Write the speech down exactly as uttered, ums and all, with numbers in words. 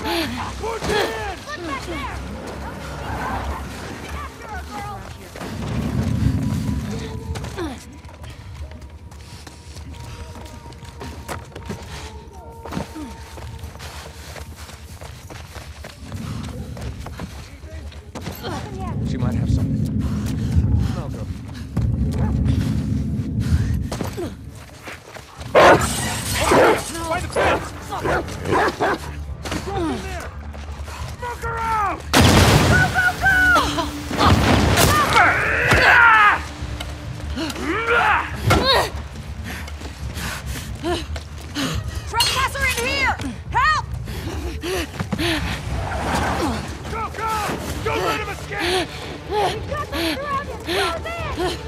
Push in! Look back there! After her, girl! She might have something. No, girl. By the fence! Go in there! Smoke her out! Go, go, go! Trespasser in here! Help! Go, go! Don't let him escape! We've got them surrounded! Close in!